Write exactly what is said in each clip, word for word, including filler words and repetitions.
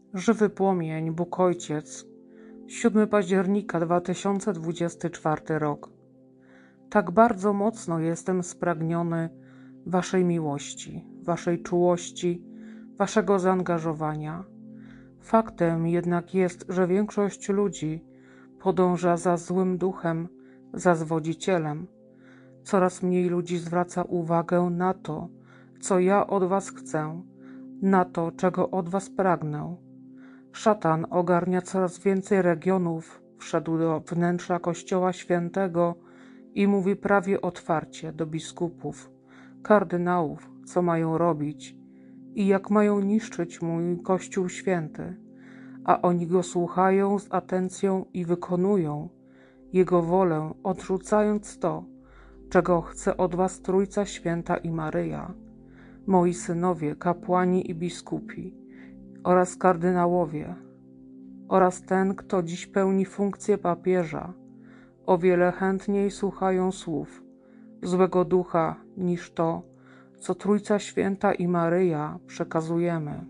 Żywy płomień, Bóg Ojciec, siódmego października dwa tysiące dwudziesty czwarty rok. Tak bardzo mocno jestem spragniony Waszej miłości, Waszej czułości, Waszego zaangażowania. Faktem jednak jest, że większość ludzi podąża za złym duchem, za zwodzicielem. Coraz mniej ludzi zwraca uwagę na to, co ja od Was chcę, na to, czego od Was pragnę. Szatan ogarnia coraz więcej regionów, wszedł do wnętrza Kościoła Świętego i mówi prawie otwarcie do biskupów, kardynałów, co mają robić i jak mają niszczyć mój Kościół Święty, a oni go słuchają z atencją i wykonują jego wolę, odrzucając to, czego chce od was Trójca Święta i Maryja, moi synowie, kapłani i biskupi oraz kardynałowie, oraz ten, kto dziś pełni funkcję papieża, o wiele chętniej słuchają słów złego ducha niż to, co Trójca Święta i Maryja przekazujemy.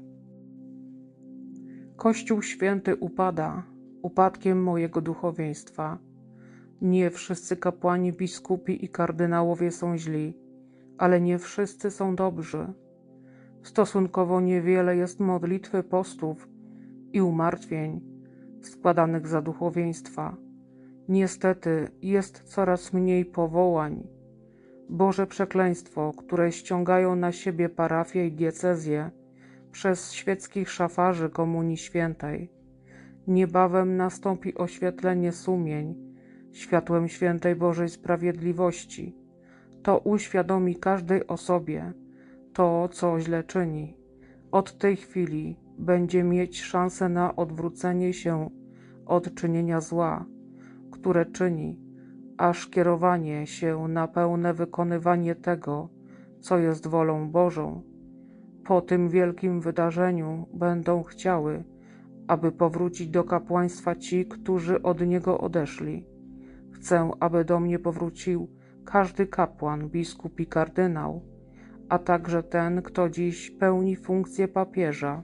Kościół Święty upada upadkiem mojego duchowieństwa. Nie wszyscy kapłani, biskupi i kardynałowie są źli, ale nie wszyscy są dobrzy. Stosunkowo niewiele jest modlitwy, postów i umartwień składanych za duchowieństwa. Niestety jest coraz mniej powołań. Boże przekleństwo, które ściągają na siebie parafie i diecezje przez świeckich szafarzy Komunii Świętej. Niebawem nastąpi oświetlenie sumień światłem świętej Bożej Sprawiedliwości. To uświadomi każdej osobie to, co źle czyni. Od tej chwili będzie mieć szansę na odwrócenie się od czynienia zła, które czyni, aż kierowanie się na pełne wykonywanie tego, co jest wolą Bożą. Po tym wielkim wydarzeniu będą chciały, aby powrócić do kapłaństwa ci, którzy od niego odeszli. Chcę, aby do mnie powrócił każdy kapłan, biskup i kardynał, a także ten, kto dziś pełni funkcję papieża.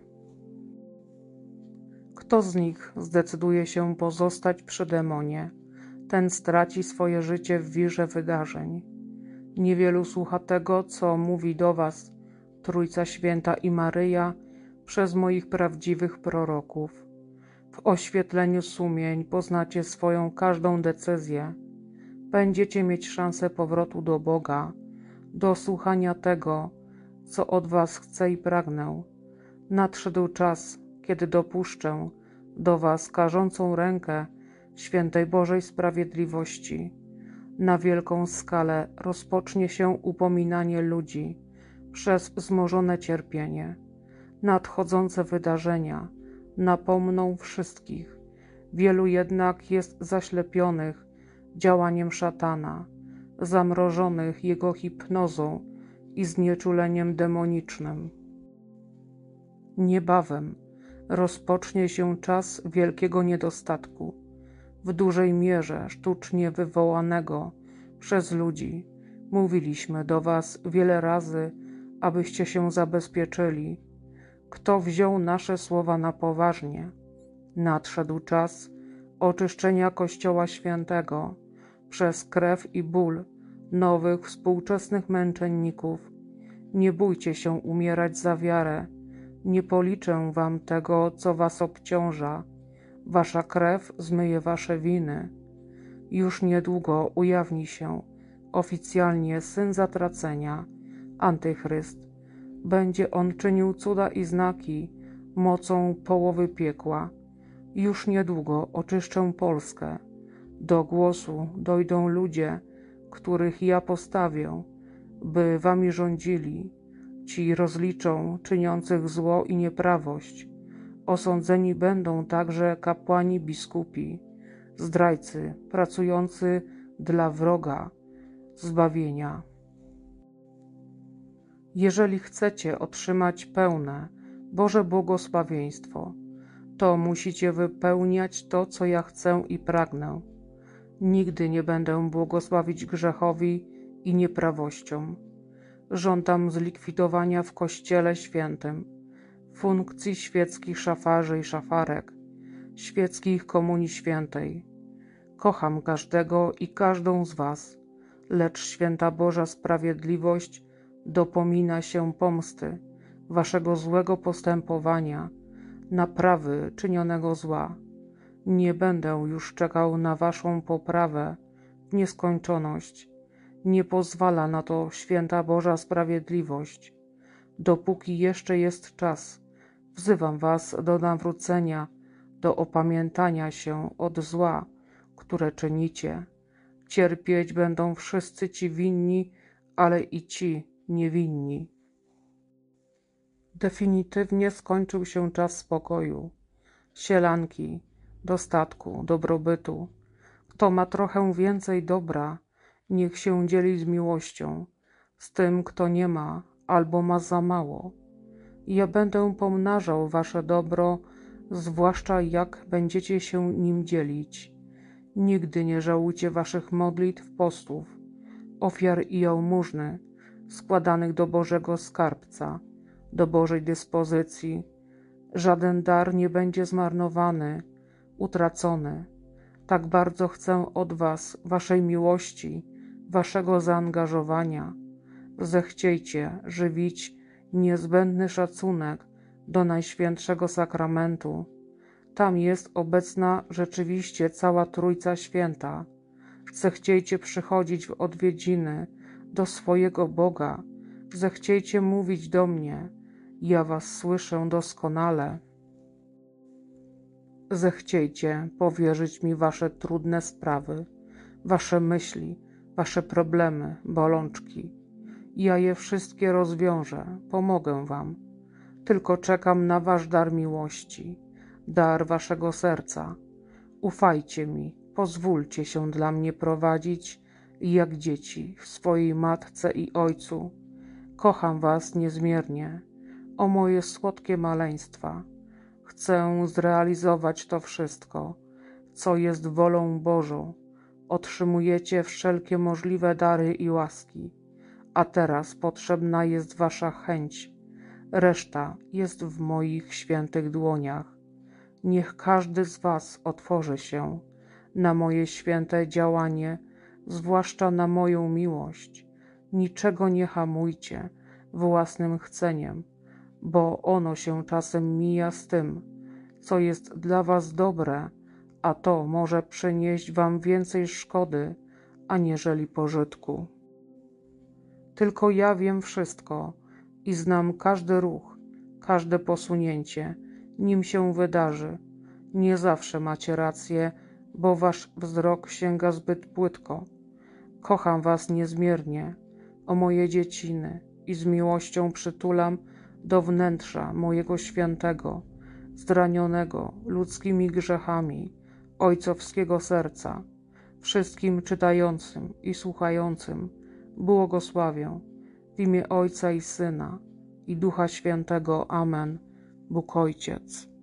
Kto z nich zdecyduje się pozostać przy demonie, ten straci swoje życie w wirze wydarzeń. Niewielu słucha tego, co mówi do was Trójca Święta i Maryja przez moich prawdziwych proroków. W oświetleniu sumień poznacie swoją każdą decyzję. Będziecie mieć szansę powrotu do Boga, do słuchania tego, co od was chcę i pragnę. Nadszedł czas, kiedy dopuszczę do was karzącą rękę świętej Bożej Sprawiedliwości. Na wielką skalę rozpocznie się upominanie ludzi przez wzmożone cierpienie. Nadchodzące wydarzenia napomną wszystkich. Wielu jednak jest zaślepionych działaniem szatana, zamrożonych jego hipnozą i znieczuleniem demonicznym. Niebawem rozpocznie się czas wielkiego niedostatku, w dużej mierze sztucznie wywołanego przez ludzi. Mówiliśmy do was wiele razy, abyście się zabezpieczyli. Kto wziął nasze słowa na poważnie? Nadszedł czas oczyszczenia Kościoła Świętego przez krew i ból nowych, współczesnych męczenników. Nie bójcie się umierać za wiarę. Nie policzę wam tego, co was obciąża. Wasza krew zmyje wasze winy. Już niedługo ujawni się oficjalnie Syn Zatracenia, Antychryst. Będzie on czynił cuda i znaki mocą połowy piekła. Już niedługo oczyszczę Polskę. Do głosu dojdą ludzie, których ja postawię, by wami rządzili. Ci rozliczą czyniących zło i nieprawość. Osądzeni będą także kapłani, biskupi, zdrajcy, pracujący dla wroga zbawienia. Jeżeli chcecie otrzymać pełne Boże błogosławieństwo, to musicie wypełniać to, co ja chcę i pragnę. Nigdy nie będę błogosławić grzechowi i nieprawościom. Żądam zlikwidowania w Kościele Świętym funkcji świeckich szafarzy i szafarek, świeckich Komunii Świętej. Kocham każdego i każdą z was, lecz święta Boża sprawiedliwość dopomina się pomsty, waszego złego postępowania, naprawy czynionego zła. Nie będę już czekał na waszą poprawę w nieskończoność. Nie pozwala na to święta Boża sprawiedliwość. Dopóki jeszcze jest czas, wzywam was do nawrócenia, do opamiętania się od zła, które czynicie. Cierpieć będą wszyscy ci winni, ale i ci niewinni. Definitywnie skończył się czas spokoju, sielanki, dostatku, dobrobytu. Kto ma trochę więcej dobra, niech się dzieli z miłością, z tym, kto nie ma albo ma za mało. Ja będę pomnażał wasze dobro, zwłaszcza jak będziecie się nim dzielić. Nigdy nie żałujcie waszych modlitw, postów, ofiar i jałmużny składanych do Bożego skarbca, do Bożej dyspozycji. Żaden dar nie będzie zmarnowany, utracony. Tak bardzo chcę od was waszej miłości, waszego zaangażowania. Zechciejcie żywić niezbędny szacunek do Najświętszego Sakramentu. Tam jest obecna rzeczywiście cała Trójca Święta. Zechciejcie przychodzić w odwiedziny do swojego Boga. Zechciejcie mówić do mnie. Ja was słyszę doskonale. Zechciejcie powierzyć mi wasze trudne sprawy, wasze myśli, wasze problemy, bolączki. Ja je wszystkie rozwiążę, pomogę wam. Tylko czekam na wasz dar miłości, dar waszego serca. Ufajcie mi, pozwólcie się dla mnie prowadzić jak dzieci w swojej matce i ojcu. Kocham was niezmiernie, o moje słodkie maleństwa. Chcę zrealizować to wszystko, co jest wolą Bożą. Otrzymujecie wszelkie możliwe dary i łaski, a teraz potrzebna jest wasza chęć. Reszta jest w moich świętych dłoniach. Niech każdy z was otworzy się na moje święte działanie, zwłaszcza na moją miłość. Niczego nie hamujcie własnym chceniem, bo ono się czasem mija z tym, co jest dla was dobre, a to może przynieść wam więcej szkody, aniżeli pożytku. Tylko ja wiem wszystko i znam każdy ruch, każde posunięcie, nim się wydarzy. Nie zawsze macie rację, bo wasz wzrok sięga zbyt płytko. Kocham was niezmiernie, o moje dzieciny, i z miłością przytulam do wnętrza mojego świętego, zranionego ludzkimi grzechami, ojcowskiego serca. Wszystkim czytającym i słuchającym błogosławię w imię Ojca i Syna i Ducha Świętego. Amen. Bóg Ojciec.